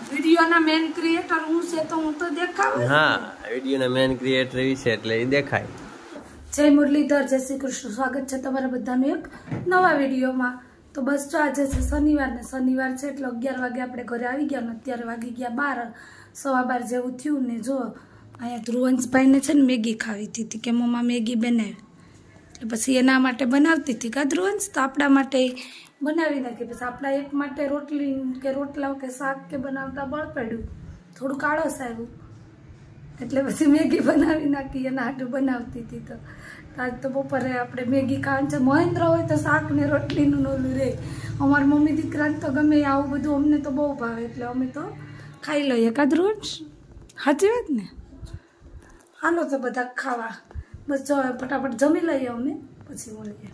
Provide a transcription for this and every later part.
વિડિયોના main creator હું છે તો હું તો દેખાવ. હા, વિડિયોના મેન ક્રિએટર છે એટલે એ દેખાય. જય મુરલીધર, જય શ્રી કૃષ્ણ. સ્વાગત છે તમારા બધાનું એક નવા વિડીયોમાં. તો બસ જો આજે છે શનિવાર ને શનિવાર છે એટલે 11 વાગે આપણે ઘરે આવી ગયા ને અત્યારે વાગી ગયા 12, 12:15 જેવું થયું ને જો અહીંયા ધ્રુવંશભાઈને છે ને મેગી ખાવી હતી કે મમ્મા મેગી બનાવી એટલે પછી એના માટે બનાવતી હતી કા ધ્રુવંશ, તો આપણા માટે બનાવી નાખી. પછી આપણા એક માટે રોટલી કે રોટલા કે શાક કે બનાવતા બળ પડ્યું, થોડું આળસ આવ્યું એટલે પછી મેગી બનાવી નાખી. એના હાટું બનાવતી હતી. તો આજ તો બપોરે આપણે મેગી ખાવાનું છે. મહેન્દ્ર હોય તો શાક ને રોટલીનું નોલું રહે. અમારા મમ્મી દીકરાને તો ગમે આવું બધું અમને તો બહુ ભાવે એટલે અમે તો ખાઈ લઈએ કા ધ્રુવંશ, સાચી વાત ને? હાલો તો બધા ખાવા. બસ જો ફટાફટ જમી લઈએ અમે પછી મળીએ.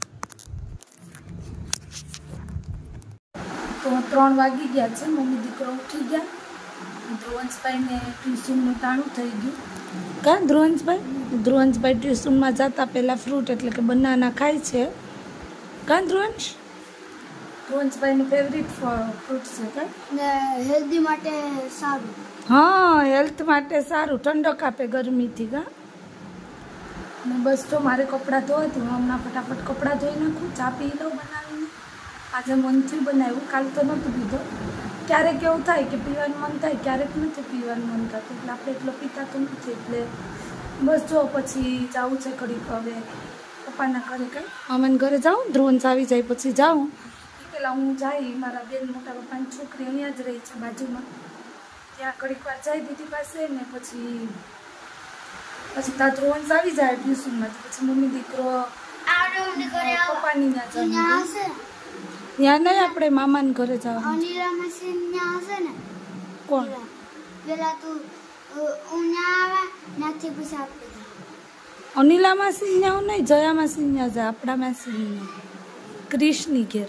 તો 3 વાગી ગયા છે, મમ્મી દીકરો ઉઠી ગયા. ધ્રુવંશભાઈને ટ્યુશનનું ટાણું થઈ ગયું કા ધ્રુવંશભાઈ? ધ્રુવંશભાઈ ટ્યુશનમાં જતા પહેલાં ફ્રૂટ એટલે કે બનાના ખાય છે કા ધ્રુવંશ? ધ્રુવંશભાઈનું ફેવરિટ ફ્રૂટ છે કા? હેલ્ધી માટે સારું. હા, હેલ્થ માટે સારું, ઠંડક આપે ગરમીથી કા. ને બસ તો મારે કપડાં ધોવા તો હું હમણાં ફટાફટ કપડાં ધોઈ નાખું, ચા પી લઉં બનાવીને. આજે મનથી બનાવ્યું, કાલ તો નહોતું પીધો. ક્યારેક એવું થાય કે પીવાનું મન થાય, ક્યારેક નથી પીવાનું મન થતું એટલે આપણે એટલો પીતા તો નથી. એટલે બસ જો પછી જવું છે ઘડીક હવે પપ્પાના ઘરે. કંઈ અમને ઘરે જાઉં, ધ્રુવંશ આવી જાય પછી જાઉં. પેલા હું જાય, મારા બેન મોટા પપ્પાની છોકરી અહીંયા જ રહી છે બાજુમાં, ત્યાં ઘડીક વાર જાય દીદી પાસે ને પછી ત્યાં ધ્રુવંશ આવી જાય ટ્યુશનમાંથી. પછી મમ્મી દીકરો પપ્પાની ત્યાં જાય. ત્યાં નહીં, આપણે મામાને ઘરે જવાનું. કોણ? અનિલા માસી ત્યાં નહીં, જયા માસી ત્યાં જાય, આપણા માસી ક્રિશની ઘેર.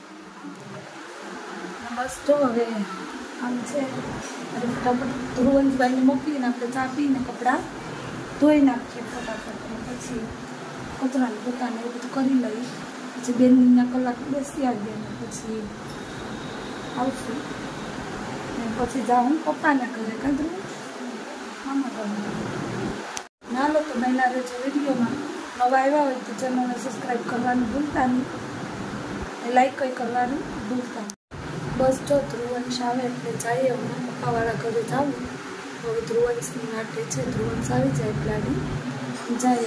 બસ તો હવે આમ છે ફટાફટ ધ્રુવંશભાઈને મોકલીને આપણે ચા પીને કપડાં ધોઈ નાખીએ ફટાફટ. પછી કચરાને પોતાને એવું બધું કરી લઈએ. પછી બેનના કલાક બેસી આવીએ ને પછી આવશું ને પછી જાઉં પપ્પાના ઘરે કાં ધ્રુવંશ? મામા ઘરે. ના લો તો મહિના રહેજો વિડીયોમાં. નવા આવ્યા હોય તો ચેનલને સબસ્ક્રાઈબ કરવાનું ભૂલતા નહીં, લાઈક કંઈ કરવાનું ભૂલતા નહીં. બસ જો ધ્રુવંશ આવે એટલે જઈએ. હું પપ્પાવાળા ઘરે જાઉં. હવે ધ્રુવંશની માટે છે, ધ્રુવંશ આવી જાય એટલે જાય.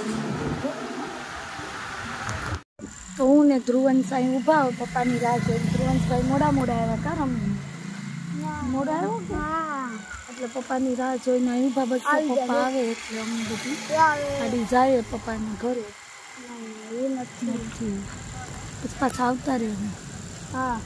તો હું ને ધ્રુવંશ અહીં ઊભા હોય પપ્પાની રાહ જોઈને. ધ્રુવંશભાઈ મોડા આવ્યા કા રમીને? મોડા આવ્યો કે એટલે પપ્પાની રાહ જોઈને અહીં ઊભા. બસ પપ્પા આવે એટલે અમે બધી ગાડી જાય પપ્પાના ઘરે. એ નથી પછી પાછા આવતા રહે. હા,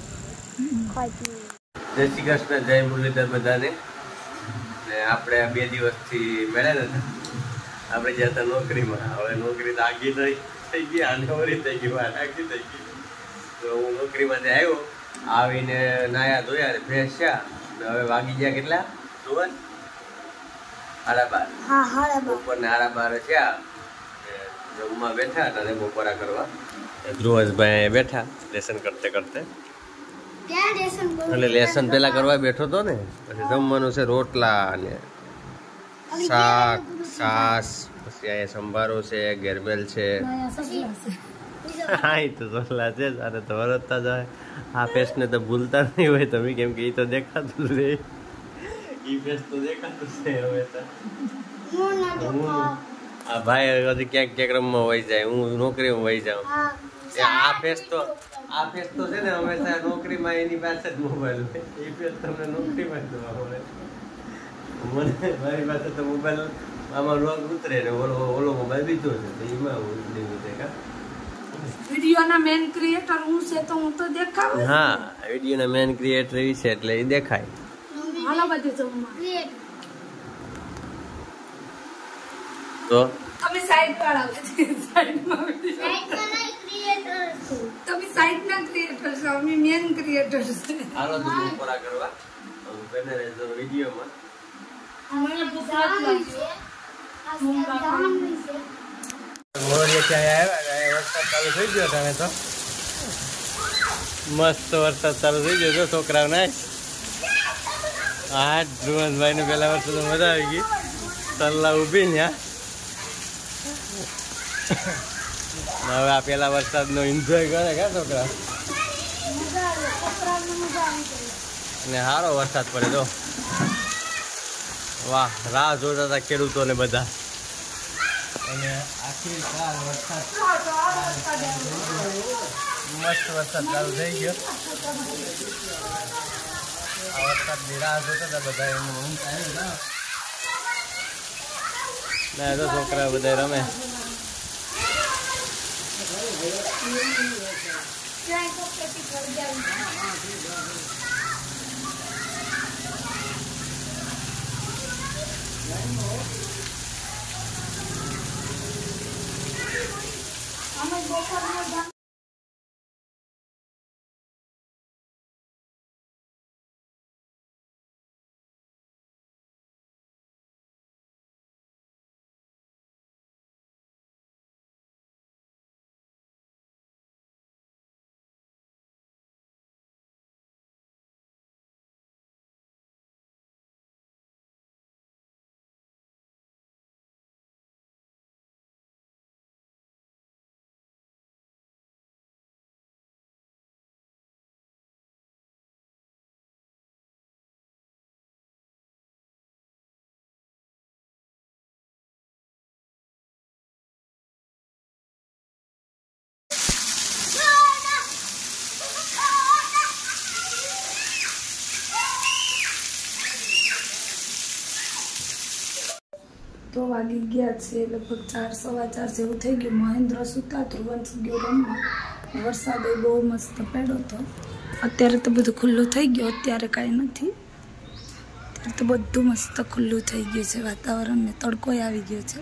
જય શ્રી કૃષ્ણ, જય મુરલીધર બધાને. ને આપણે 2 દિવસથી મળ્યા નતા. આપણે ગયા હતા નોકરીમાં. હવે નોકરી તો આગી થઈ ગઈ અને ઓરી થઈ ગઈ, વાત આગી થઈ ગઈ. તો હું નોકરીમાંથી આવ્યો, આવીને નાયા ધોયા ફ્રેશ થયા. હવે વાગી ગયા કેટલા ધ્રુવંશ? 12:30. હા, 12:30. બપોરના 12:30 થયા. જમવા બેઠા હતા ને બપોરા કરવા. ધ્રુવંશભાઈ બેઠા લેસન કરતે કરતે. એટલે લેસન પેલા કરવા બેઠો તો ને. પછી જમવાનું છે રોટલા ને શાક, છાસ, પછી અહીંયા સંભારો છે, ગેરબેલ છે. હા, એ તો સોલા છે. અરે તો વરતતા જાય. આ પેસ્ટને તો ભૂલતા નહીં હોય તમે, કેમ કે એ તો દેખાતું જ રહે. એ પેસ્ટ તો દેખાતું છે. હવે તો આ ભાઈ હજી ક્યાંક રમવા વહી જાય, હું નોકરીમાં વહી જાઉં. આ ફેસ તો છે ને હંમેશા નોકરીમાં એની પાસે જ મોબાઈલ હોય. એ ફેસ તમને નોકરીમાં જ જોવા મળે. મને મારી પાસે તો મોબાઈલ આમાં લોક ઉતરે ને ઓલો મોબાઈલ બીજો છે તો એમાં ઉતરી છે કા. વિડિયોના મેન ક્રિએટર હું છે તો હું તો દેખાવ. હા, વિડિયોના મેન ક્રિએટર છે એટલે એ દેખાય. હાલો બધું જમવા. તો તમે સાઈડ વાળા સાઈડમાં તમે સાઈડના ક્રિએટર છો, અમે મેન ક્રિએટર છે. હાલો તો બપોરા કરવા બને રહેજો વિડીયોમાં. મને ભૂખ લાગી. મોરિયા ક્યાં આવ્યા? વરસાદ ચાલુ થઈ ગયો તમે તો. મસ્ત વરસાદ ચાલુ થઈ ગયો. છોકરાઓ નાય હા ધ્રુવનભાઈ ને પેલા વર્ષે તો મજા આવી ગઈ. તલ્લા ઉભી ને હવે આ પેલા વરસાદનો એન્જોય કરે કે છોકરા. અને સારો વરસાદ પડે તો વાહ, રાહ જોતા હતા ખેડૂતોને બધા. અને આખી વરસાદ મસ્ત વરસાદ ચાલુ થઈ ગયો. આ વરસાદની રાહ જોતા હતા બધા. એનું ના તો છોકરા બધા રમે. તો વાગી ગયા છે લગભગ 4 સવા 4 જેવું થઈ ગયું. મહેન્દ્ર સુતા, ધ્રુવન ગયો રમવા. વરસાદ એ બહુ મસ્ત પડ્યો હતો. અત્યારે તો બધું ખુલ્લું થઈ ગયું. અત્યારે કાંઈ નથી. અત્યારે તો બધું મસ્ત ખુલ્લું થઈ ગયું છે વાતાવરણ ને તડકોય આવી ગયો છે.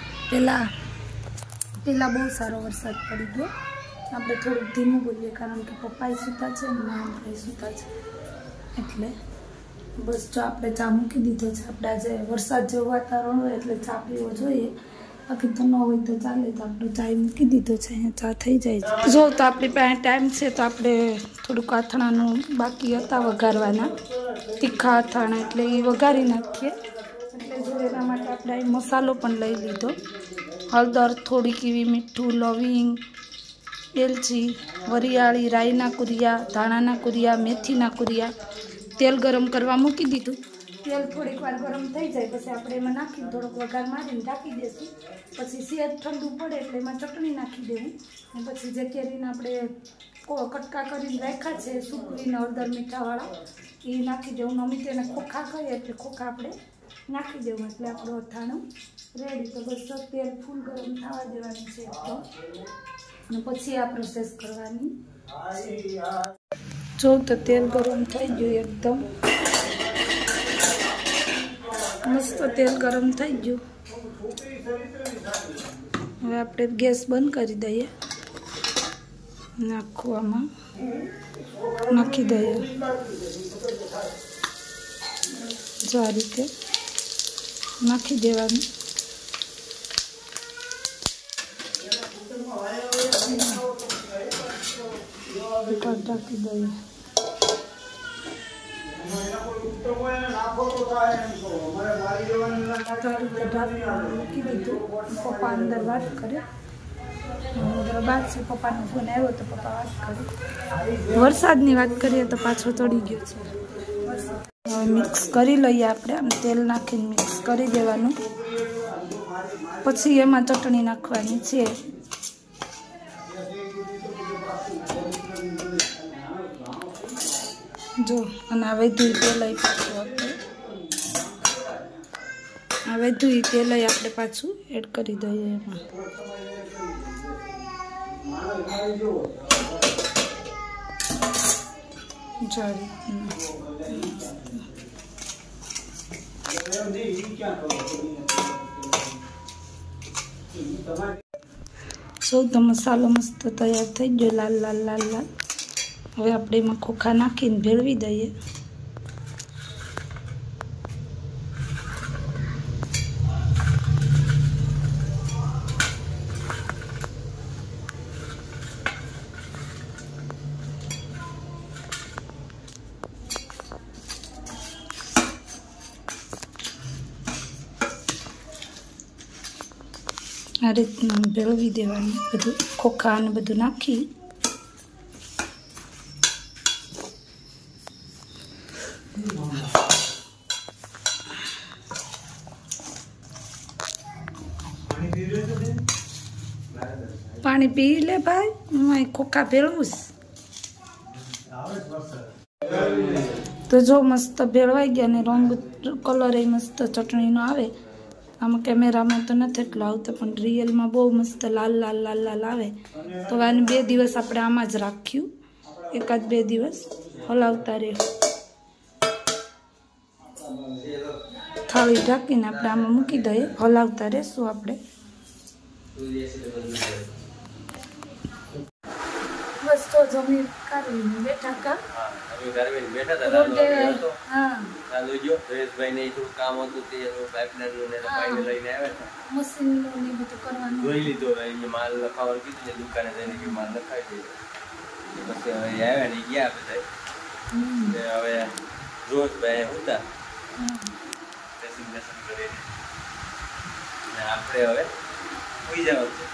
પહેલાં બહુ સારો વરસાદ પડી ગયો. આપણે થોડુંક ધીમું બોલીએ કારણ કે પપ્પાએ સૂતા છે ને મહેન્દ્રએ સૂતા છે એટલે. બસ જો આપણે ચા મૂકી દીધો છે. આપણે આજે વરસાદ જેવું વાતાવરણ હોય એટલે ચા પીવો જોઈએ. બાકી તો ન હોય તો ચાલે. તો આપણે ચા મૂકી દીધો છે. અહીંયા ચા થઈ જાય છે. જો તો આપણી પાસે ટાઈમ છે તો આપણે થોડુંક અથાણાનું બાકી હતા વઘારવાના, તીખા અથાણા, એટલે એ વઘારી નાખીએ. એટલે જો એના માટે આપણે અહીં મસાલો પણ લઈ લીધો. હળદર થોડીક એવી, મીઠું, લવિંગ, એલચી, વરિયાળી, રાઈના કુરિયા, ધાણાના કુરિયા, મેથીના કુરિયા. તેલ ગરમ કરવા મૂકી દીધું. તેલ થોડીક વાર ગરમ થઈ જાય પછી આપણે એમાં નાખીને થોડોક વઘાર મારીને ઢાંકી દઈશું. પછી સેજ ઠંડુ પડે એટલે એમાં ચટણી નાખી દેવું. અને પછી જે કેરીને આપણે કટકા કરીને રાખ્યા છે સૂકવીને હળદર મીઠાવાળા, એ નાખી દેવું. અમે તેને ખોખા કહીએ એટલે ખોખા આપણે નાખી દેવું. એટલે આપણું અથાણું રેડી. તો બસ તેલ ફૂલ ગરમ થવા દેવાનું છે તો, અને પછી આ પ્રોસેસ કરવાની. જો તો તેલ ગરમ થઈ ગયું, એકદમ મસ્ત તેલ ગરમ થઈ ગયું. હવે આપણે ગેસ બંધ કરી દઈએ. નાખું આમાં નાખી દઈએ. જો આ રીતે નાખી દેવાનું. ઢાંકી દઈએ. મૂકી દીધું. પપ્પા અંદર વાત કરે. બાદ છે પપ્પાનો ફોન આવ્યો તો પપ્પા વાત કરે. વરસાદની વાત કરીએ તો પાછો ચડી ગયો છે. હવે મિક્સ કરી લઈએ આપણે. આમ તેલ નાખીને મિક્સ કરી દેવાનું. પછી એમાં ચટણી નાખવાની છે. જો અને આ વધુ તેલ પાછું આ વધુ તેલ આપણે પાછું એડ કરી દઈએ એમાં. સૌથી મસાલો મસ્ત તૈયાર થઈ ગયો, લાલ લાલ લાલ લાલ. હવે આપણે એમાં ખોખા નાખીને ભેળવી દઈએ. આ રીતનું ભેળવી દેવાનું બધું ખોખા અને બધું નાખી પાણી પી લે ભાઈ હું ખોખા ભેળવું તો જો મસ્ત ભેળવાઈ ગયા ને રંગ કલર એ મસ્ત ચટણીનો આવે આમાં કેમેરામાં તો નથી એટલો આવતો પણ રિયલમાં બહુ મસ્ત લાલ લાલ લાલ લાલ આવે તો આને 2 દિવસ આપણે આમાં જ રાખ્યું 1-2 દિવસ હલાવતા રહે થાળી ઢાંકીને આપણે આમાં મૂકી દઈએ હલાવતા રહેશું આપણે બસ તો જમી કાઢીને બેઠા કા જોઈ લીધો માલ લખાવાનું કીધું દુકાને જઈને માલ લખાવી દે પછી હવે આવ્યા ને ગયા બધા હવે રોજભાઈ હતા આપણે હવે સુઈ જવાનું છે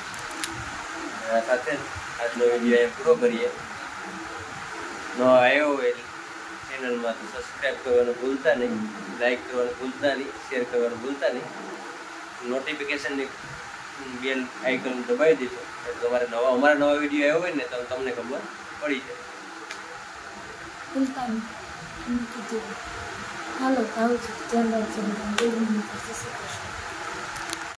સાથે આજનો વિડીયો પૂરો કરીએ ન આવ્યો હોય ચેનલમાં તો સબસ્ક્રાઈબ કરવાનું ભૂલતા નહીં લાઈક કરવાનું ભૂલતા નહીં શેર કરવાનું ભૂલતા નહીં નોટિફિકેશનની બેલ આઇકન દબાવી દેજો તમારે અમારા નવા વિડીયો આવ્યો હોય ને તો તમને ખબર પડી જાય ભૂલતા નહીં હાલો આવજો ધ્યાન રાખજો.